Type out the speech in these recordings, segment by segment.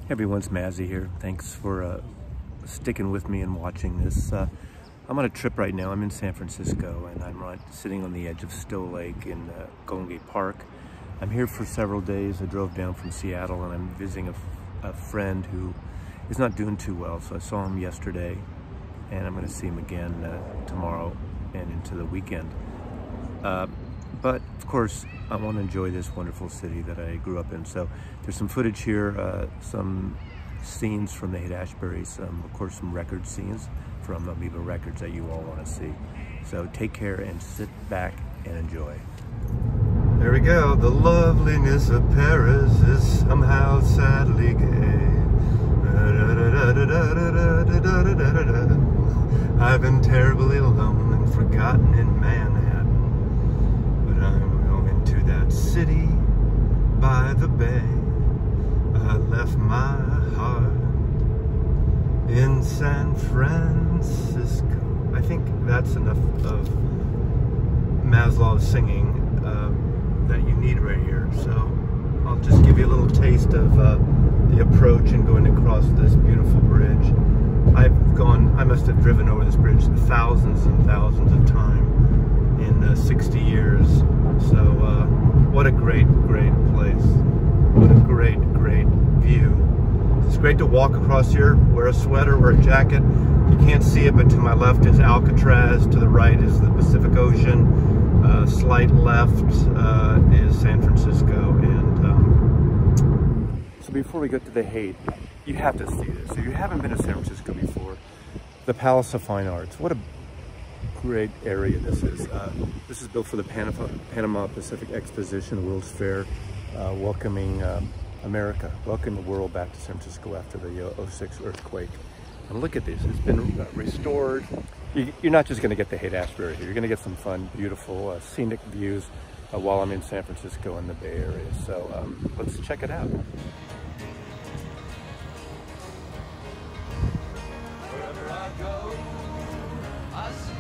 Everyone's Mazzy here. Thanks for sticking with me and watching this. I'm on a trip right now. I'm in San Francisco and I'm sitting on the edge of Stowe Lake in Golden Gate Park. I'm here for several days. I drove down from Seattle and I'm visiting a friend who is not doing too well. So I saw him yesterday and I'm going to see him again tomorrow and into the weekend. But of course, I want to enjoy this wonderful city that I grew up in. So there's some footage here, some scenes from the Haight, of course, some record scenes from Amoeba Records that you all want to see. So take care and sit back and enjoy. There we go. The loveliness of Paris is somehow sadly gay. I've been terribly alone and forgotten in Manhattan. I'm going to that city by the bay. I left my heart in San Francisco. I think that's enough of Maslow's singing that you need right here. So I'll just give you a little taste of the approach and going across this beautiful bridge. I must have driven over this bridge thousands and thousands of times in 60 years. So what a great place. What a great view. It's great to walk across here, wear a sweater, wear a jacket. You can't see it, but to my left is Alcatraz, to the right is the Pacific Ocean, slight left is San Francisco. And so before we get to the Haight, you have to see this. If you haven't been to San Francisco before, the Palace of Fine Arts. What a great area this is. This is built for the Panama Pacific Exposition, the World's Fair, welcoming America, welcoming the world back to San Francisco after the '06 earthquake. And look at this, it's been restored. You're not just gonna get the Haight here, you're gonna get some fun, beautiful, scenic views while I'm in San Francisco in the Bay Area. So let's check it out. Wherever I go, I see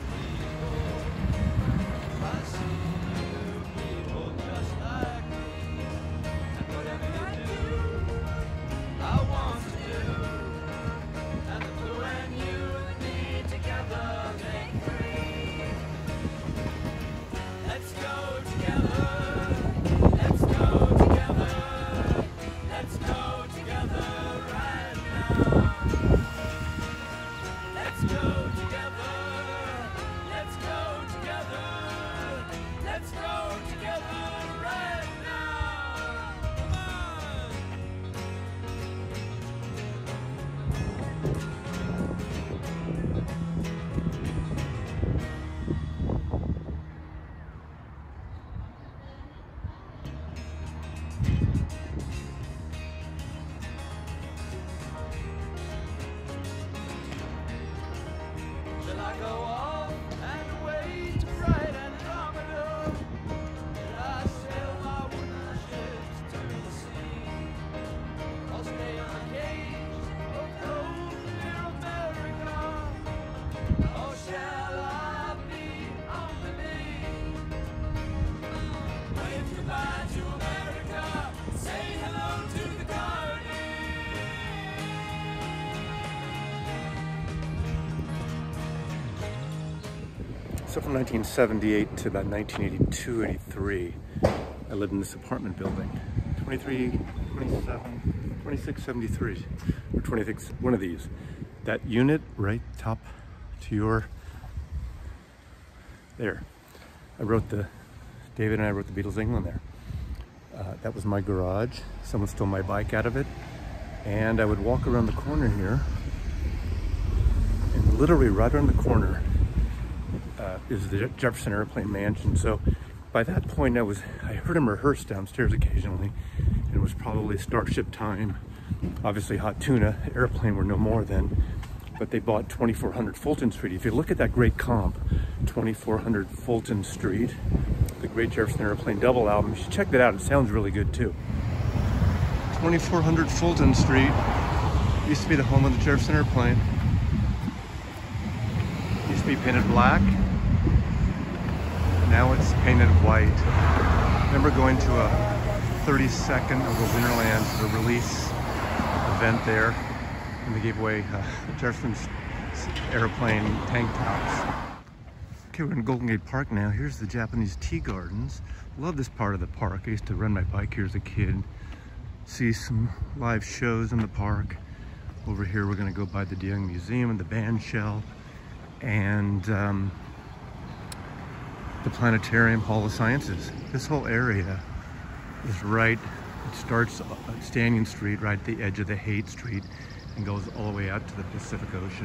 people just like me, and whatever you do, I want to do, and the blue and you and me together make three. Let's go together, let's go together, let's go together right now. Let's go together, let's go together, let's go together right now. Come on. Shall I go off and away to bright Andromeda? Shall I sail my wooden ships to the sea? I'll stay on the cage of gold near America. Or shall I be on the knee? Wave goodbye to America, say hello to the colony. So from 1978 to about 1982, 83, I lived in this apartment building, 2673, or 26, one of these. That unit right top to your, there. David and I wrote the Beatles England there. That was my garage. Someone stole my bike out of it. And I would walk around the corner here, and literally right around the corner is the Jefferson Airplane Mansion. So by that point, I heard him rehearse downstairs occasionally, and it was probably Starship time. Obviously Hot Tuna, Airplane were no more then, but they bought 2400 Fulton Street. If you look at that great comp, 2400 Fulton Street, the great Jefferson Airplane double album, you should check that out. It sounds really good too. 2400 Fulton Street used to be the home of the Jefferson Airplane. Used to be painted black. Now it's painted white. I remember going to a 32nd of the Winterland, the release event there, and they gave away Jefferson's airplane tank tops. Okay, we're in Golden Gate Park now. Here's the Japanese tea gardens. Love this part of the park. I used to ride my bike here as a kid. See some live shows in the park. Over here, we're gonna go by the De Young Museum and the band shell, and the Planetarium Hall of Sciences. This whole area is right, it starts at Stanton Street, right at the edge of the Haight Street, and goes all the way out to the Pacific Ocean.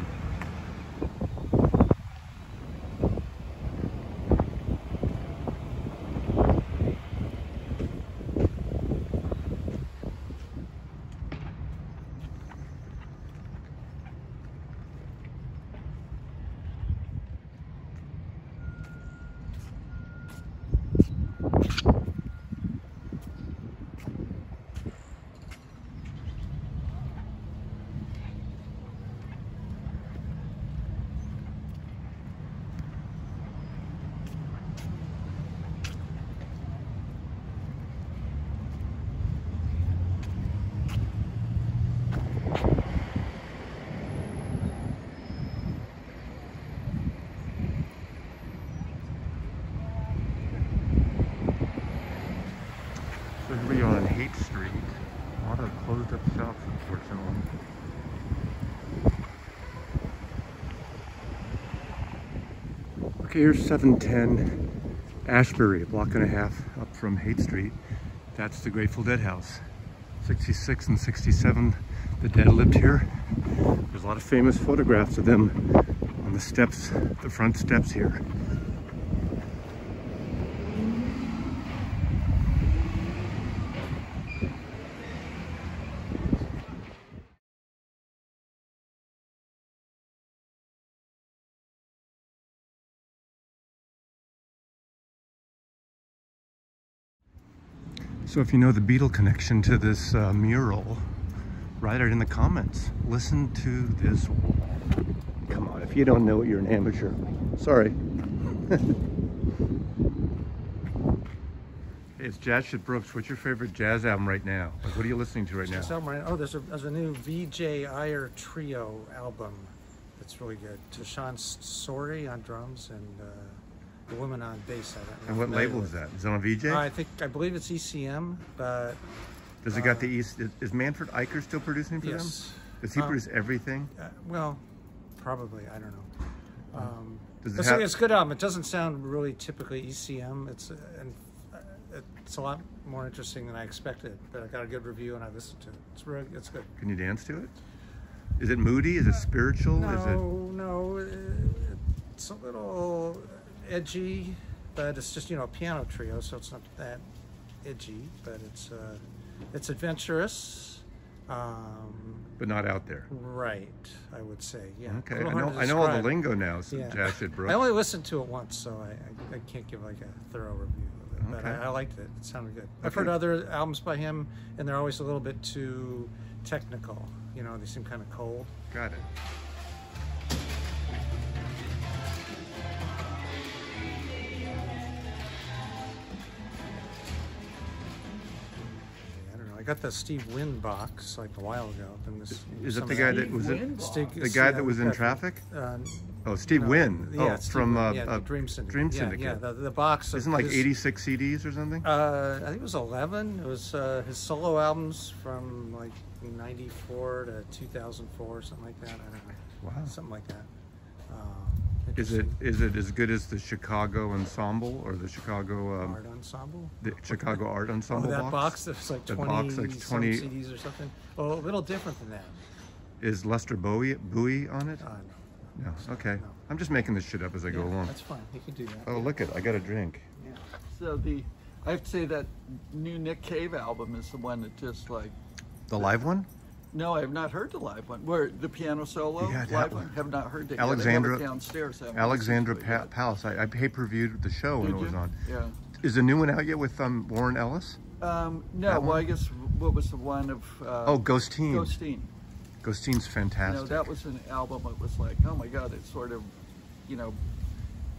So here we are on Haight Street. A lot of closed up shops, unfortunately. Okay, here's 710 Ashbury, a block and a half up from Haight Street. That's the Grateful Dead house. 66 and 67, the Dead lived here. There's a lot of famous photographs of them on the steps, the front steps here. So if you know the Beatle connection to this mural, write it in the comments. Listen to this. Come on, if you don't know it, you're an amateur. Sorry. Hey, it's Jazz Shit Brooks. What's your favorite jazz album right now? Like, what are you listening to right now? Oh, there's a new VJ Iyer Trio album that's really good. Tashawn Sori on drums and the woman on bass. And what label is that? Is it on VJ? I believe it's ECM, but does it got the East? Is Manfred Eicher still producing for them? Does he produce everything? Well, probably. I don't know. It's a good album. It doesn't sound really typically ECM. It's a lot more interesting than I expected. But I got a good review and I listened to it. It's good. Can you dance to it? Is it moody? Is it spiritual? No. It's a little edgy, but it's just, a piano trio, so it's not that edgy, but it's adventurous, but not out there, right? I would say, yeah. Okay, I know all the lingo now. So yeah. Jazz Shit Brooks. I only listened to it once, so I can't give like a thorough review of it, but Okay. I liked it. It sounded good. I've Okay. heard other albums by him, and they're always a little bit too technical. They seem kind of cold. Got it. I got the Steve Wynn box like a while ago. And this, Is it the guy that was in the guy that was in Traffic? Steve Wynn. Yeah, from Dream Syndicate. Dream Syndicate. Yeah, the box. Isn't like 86 CDs or something? I think it was 11. It was his solo albums from like 94 to 2004, something like that. I don't know. Wow. Something like that. Is it as good as the Chicago Ensemble or the Chicago Art Ensemble? The Chicago Art Ensemble that box? There's like 20 CDs or something. Well, a little different than that. Is Lester Bowie on it? No. No. Okay. No. I'm just making this shit up as I go along. That's fine. You can do that. Oh, look it! I got a drink. Yeah. So I have to say that new Nick Cave album is the one that just like. The live one? No, I have not heard the live one. Where the piano solo? Yeah, that live one. Have not heard it. Alexandra yet. Downstairs. Alexandra Palace. I pay-per-viewed the show when it was on. Yeah. Is the new one out yet with Warren Ellis? No. Well, I guess what was the one of? Ghosteen. Ghosteen. Ghosteen's fantastic. That was an album that was like, oh my God, it's sort of,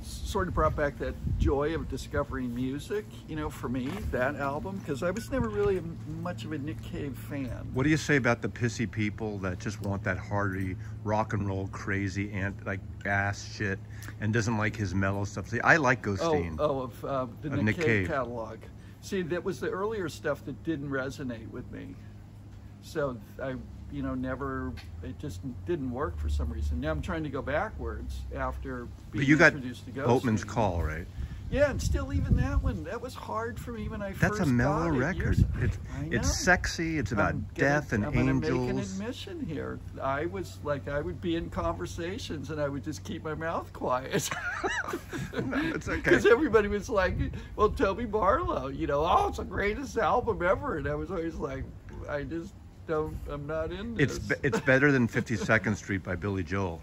sort of brought back that joy of discovering music, you know, for me, that album, because I was never really much of a Nick Cave fan. What do you say about the pissy people that just want that hardy rock and roll crazy and like ass shit and doesn't like his mellow stuff? See, I like Ghosteen. Of the Nick Cave catalog. See, that was the earlier stuff that didn't resonate with me. So I, you know, it just didn't work for some reason. Now I'm trying to go backwards after being introduced to Ghosteen. Boatman's Call, right? Yeah, and still even that one, that was hard for me when I first got it. That's a mellow record. It's sexy, it's about death and angels. I'm gonna make an admission here. I was like, I would be in conversations and I would just keep my mouth quiet. No, it's okay. Because everybody was like, well, Toby Barlow, you know, oh, it's the greatest album ever. And I was always like, I'm not in this. It's better than 52nd Street by Billy Joel.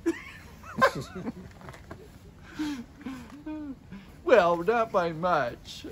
Well, not by much.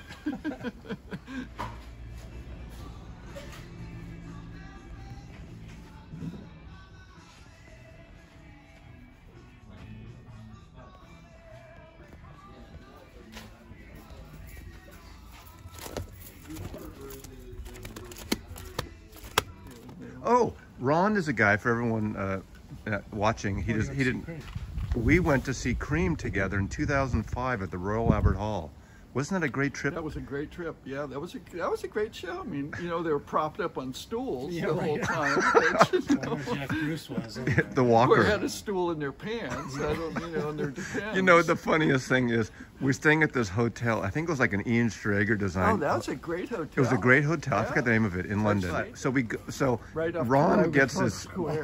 Oh, Ron is a guy, for everyone watching. He didn't. We went to see Cream together in 2005 at the Royal Albert Hall. Wasn't that a great trip? That was a great trip. Yeah, that was a great show. I mean, you know, they were propped up on stools the whole time. But, you know, Jeff Bruce was. The walker. Or had a stool in their pants. I don't, you know, in their defense. You know, the funniest thing is, we're staying at this hotel. I think it was like an Ian Strager design. Oh, that was a great hotel. It was a great hotel. I forgot the name of it in London. Right. So right Ron gets this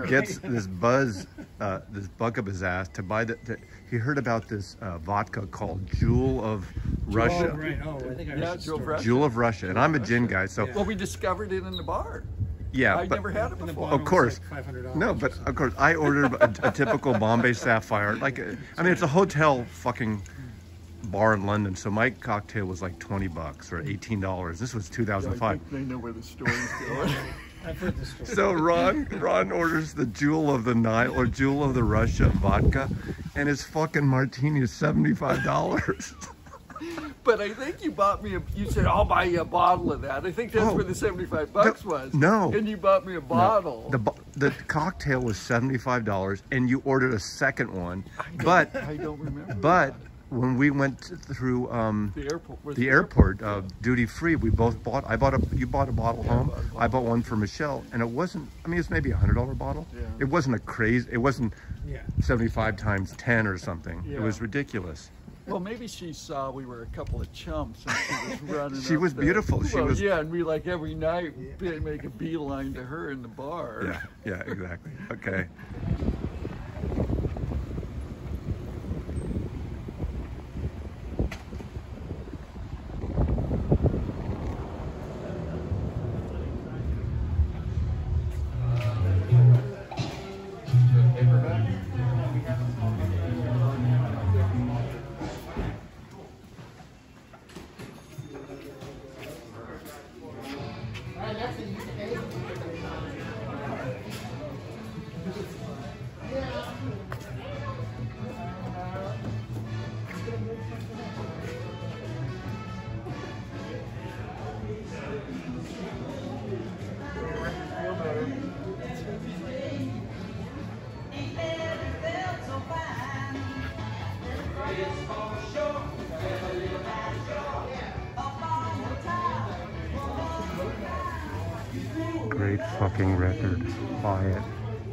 bug up his ass to buy he heard about this vodka called Jewel of Russia. Oh, right. Oh, I think I heard Jewel of Russia. Jewel of Russia, and I'm a gin guy, so. Well, we discovered it in the bar. Yeah, I'd never had it before. Of course. Like $500. No, but of course, I ordered a typical Bombay Sapphire. Like, I mean, it's a hotel fucking bar in London, so my cocktail was like $20 or $18. This was 2005. I think they know where the story's going. I've heard this story. So Ron orders the Jewel of the Nile or Jewel of the Russia vodka, and his fucking martini is $75. But I think you bought me you said, I'll buy you a bottle of that. I think that's where the $75 was. No. And you bought me a bottle. No. The cocktail was $75, and you ordered a second one. I don't remember. But when we went through the airport duty free, you bought a bottle home. I bought one for Michelle, and it wasn't. I mean, it's maybe $100 bottle. Yeah. It wasn't It wasn't 75 times 10 or something. Yeah. It was ridiculous. Well, maybe she saw we were a couple of chumps and she was running. She was beautiful. Yeah, and we like every night make a beeline to her in the bar. Yeah, exactly. Okay. Great fucking record. Buy it.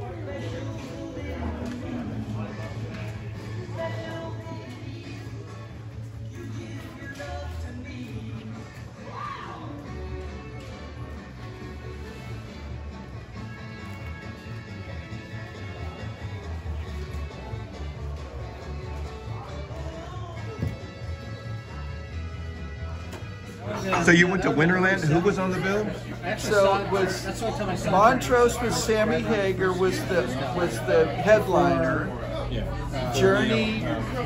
So you went to Winterland? Who was on the bill? So it was Montrose with Sammy Hagar was the headliner, Journey.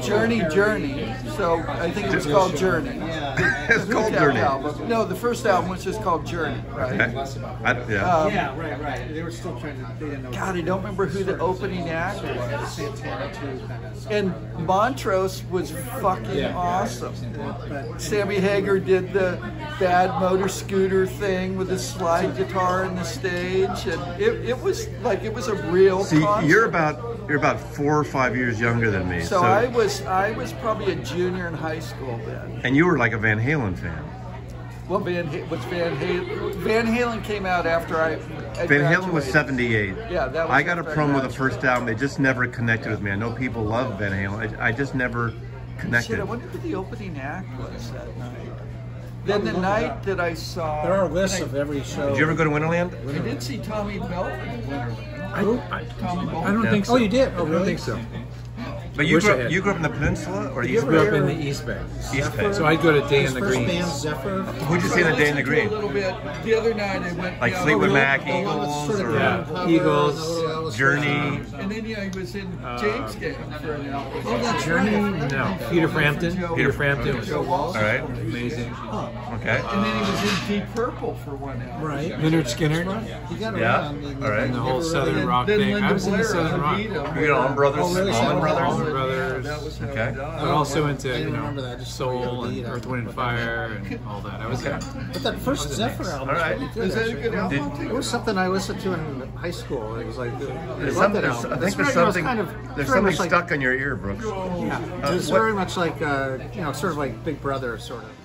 So I think it was called Journey. It's called Journey. Album. No, the first album was just called Journey, right? Yeah. Right. They were still trying to. They didn't know. God, I don't remember who the opening act was. Santana too, kind of. And Montrose was fucking awesome. Sammy Hagar did the bad motor scooter thing with the slide guitar on the stage, and it was like it was a real. See, concert. you're about 4 or 5 years younger than me. So I was probably a junior in high school then. And you were like a Van Halen fan. Well, Van Halen came out after I Van Halen was graduated. 78. Yeah, that was I got a after I problem with the graduated. first album. They just never connected with me. I know people love Van Halen. I just never connected. Shit, I wonder who the opening act was that night. Then the night that I saw... There are lists of every show. Did you ever go to Winterland? I did see Tommy Melvin at Winterland. Tommy I don't think so. Oh, you did? Oh, I don't really? think so. But you Wish I grew, had. you grew up in the peninsula or you East I ever grew Bay? up in the East Bay. East Bay. So I'd go to Day His in the first Green. band, Zephyr. Who'd you see in the Day in the A Green? little bit. The other night I went Like down- Fleetwood Mac, The one that's Eagles, sort of or Yeah. Eagles, Journey. And then I was in James Gang for an album. Oh, that's Journey? right. No. Peter Frampton. Peter Frampton was Joe Walsh. All right. amazing. Okay. And then he was in Deep Purple for one album. Right. Leonard Skinner He got Yeah. around. All right. and the whole Never Southern really- rock Then thing. Linda I was into Blair Southern rock. beat him. You got Allman Brothers? Oh, really? Allman Brothers? Allman Brothers. That was how Okay. it died. But also into I didn't remember that, just soul the and lead. Earth, Wind and Fire and all that. I was Okay. But that first Zephyr album was All right. really good. Is that a actually. good album? Did- It was something I listened to in high school. It was like, I There's loved that something, album. I It's think very- there's it was something, kind of there's very something much like- stuck on your ear, Brooks. Yeah, it was what- very much like, sort of like Big Brother, sort of.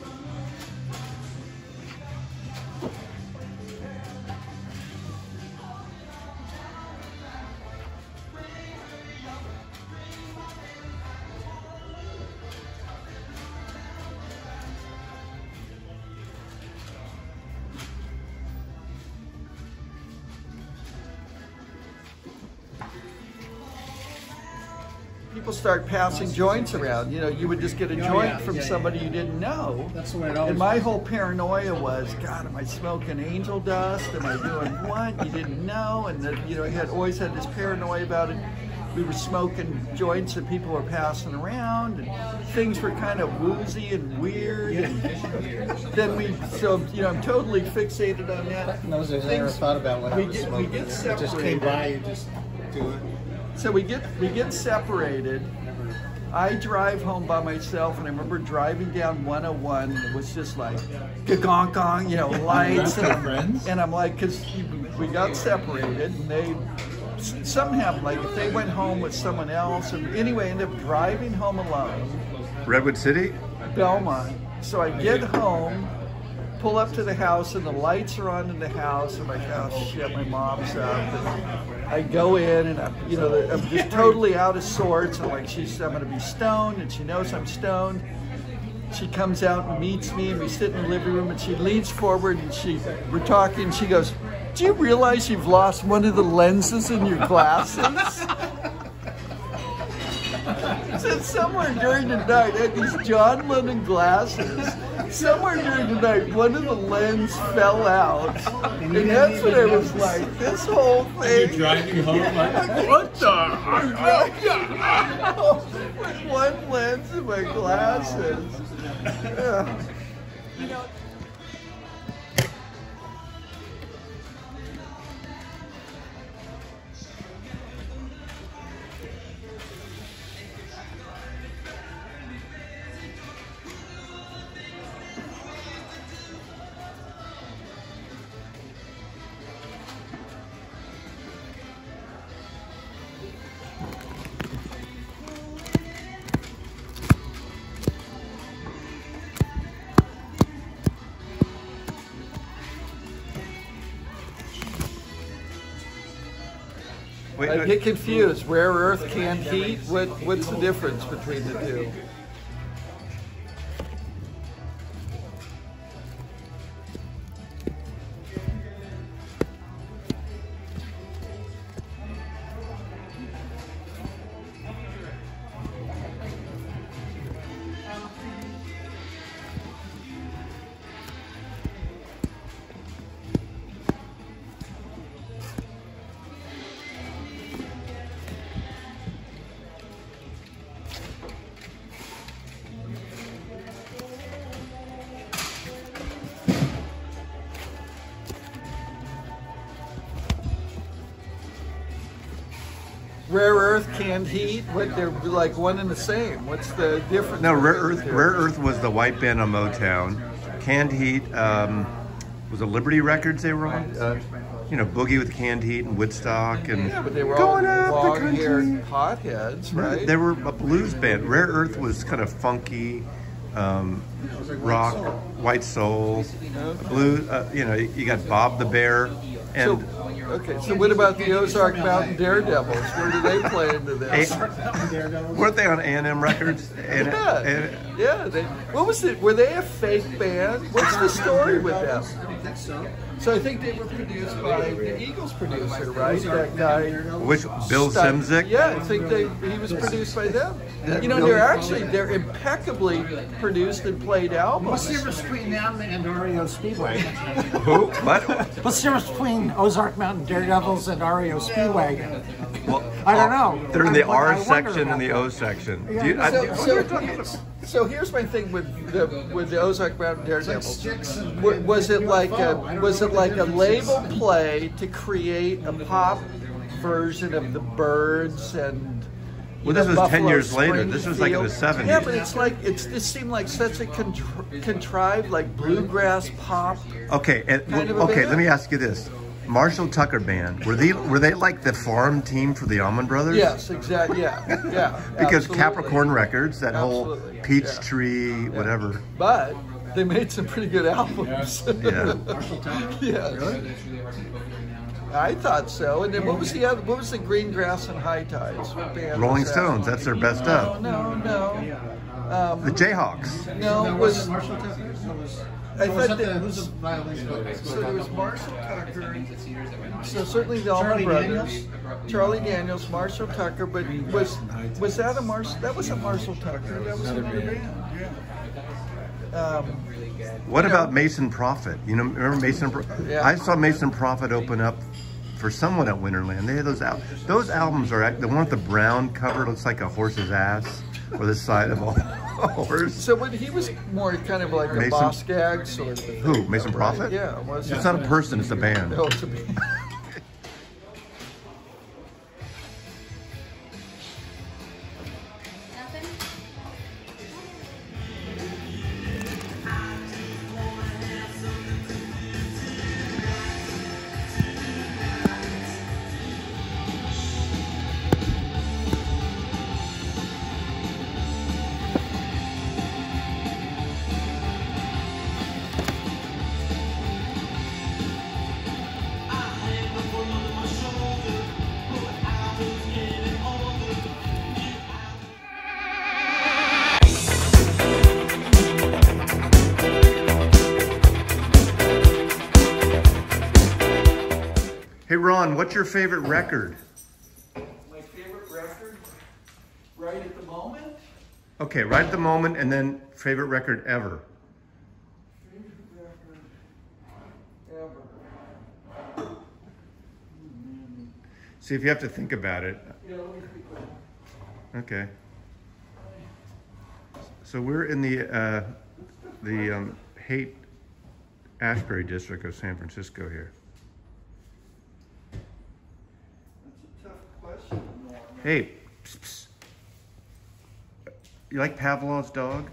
People start passing joints around. You know, you would just get a joint from somebody you didn't know. That's the way it always And my was. whole paranoia was, God, am I smoking angel dust? Am I doing what? You didn't know. And then, you know, I had always had this paranoia about it. We were smoking joints that people were passing around, and things were kind of woozy and weird. And then so you know, I'm totally fixated on that. In those days, I never thought about what I we was get smoking. It just came separated. by, you just do it. So we get separated. I drive home by myself, and I remember driving down 101, and it was just like, gong gong, you know, lights, and I'm like, because we got separated, and something happened. Like if they went home with someone else, and anyway, I ended up driving home alone. Redwood City? Belmont. So I get home, pull up to the house, and the lights are on in the house. I'm like, oh shit, my mom's up. And I go in, and I'm just totally out of sorts. And like, I'm gonna be stoned, and she knows I'm stoned. She comes out and meets me, and we sit in the living room, and she leans forward, and we're talking, and she goes, "Do you realize you've lost one of the lenses in your glasses?" So somewhere during the night, I had these John Lennon glasses. Somewhere during the night, one of the lenses fell out. And that's when I was like, this whole thing. You're driving home like, what With one lens in my glasses. Yeah. You know, I get confused. Rare earth, canned heat. What's the difference between the two? Rare earth, canned heat. What, they're like one and the same. What's the difference? No, Rare Earth was the white band on Motown. Canned Heat was it Liberty Records they were on? You know, Boogie with Canned Heat and Woodstock and Yeah, but they were Going all Up the Country. long-haired hotheads, right? They were a blues band. Rare Earth was kind of funky, rock, white soul, blues. You know, you got Bob the Bear, and So what about the Ozark Mountain Daredevils? Where do they play into this? weren't they on A&M Records? Yeah. What was it? Were they a fake band? What's the story with them? So I think they were produced by the Eagles producer, right? That guy. Which Bill Simzik? Yeah, I think he was produced by them. You know, they're impeccably produced and played albums. What's the difference between them and REO Speedway? Who? What? What's the difference between Ozark Mountain Daredevils and REO Speedway? Well, I don't know. They're in the R I wonder section about and the that. O section. Yeah. Do you- So here's my thing with the Ozark Mountain Daredevils. Was it like a label play to create a pop version of the Byrds and? Well, this was Buffalo 10 years later. This was like in the Springfield? 70s. Yeah, but it's like this seemed like such a contrived like bluegrass pop. Okay, Kind of a okay. band. Let me ask you this: Marshall Tucker Band, were they like the farm team for the Allman Brothers? Yes, exactly. Yeah. Because absolutely. Capricorn Records, that whole Absolutely, Peachtree, whatever. But they made some pretty good albums. Yeah. Yeah. I thought so. And then what was the Green Grass and High Tides? What band Rolling was that? Stones, that's their best stuff. No. The Jayhawks. No, was Marshall Tucker? I thought that Who's the violin player? so there was Marshall Tucker. So certainly the Allman Brothers, Charlie Daniels, Marshall Tucker, but was that a Marshall? That wasn't Marshall Tucker. That was another band. What about Mason Prophet? You know, remember Mason? Yeah. I saw Mason Prophet open up for someone at Winterland. They had those out. Those albums are the one with the brown cover looks like a horse's ass, or the side of a horse. So when he was more kind of like a Mason- boss gag sort of a thing. Who? Mason Prophet? Yeah, was It's not a person. It's a band. No, it's a band. Hey Ron, what's your favorite record? My favorite record, right at the moment. Okay, right at the moment, and then favorite record ever. Favorite record ever. See, if you have to think about it. Yeah, let me think about it. Okay. So we're in the Haight Ashbury district of San Francisco here. That's a tough question, Norm. Hey, psst, psst. You like Pavlov's dog?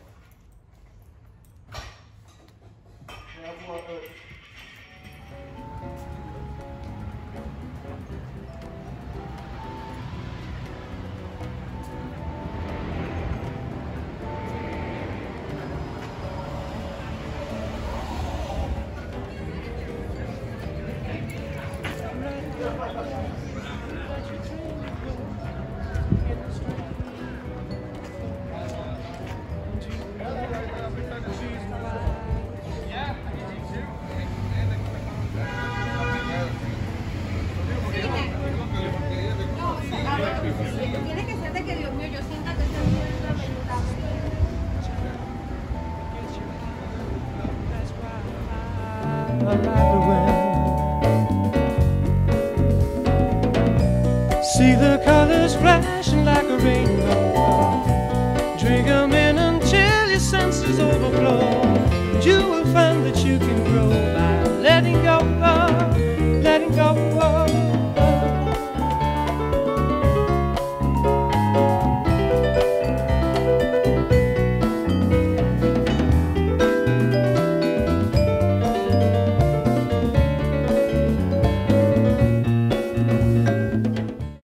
Tiene que ser de que Dios mío, yo siento que esta mierda me gusta. See the colors flashing like a rainbow. Drink 'em in until your senses overflow. And you will find that you can grow by letting go, letting go.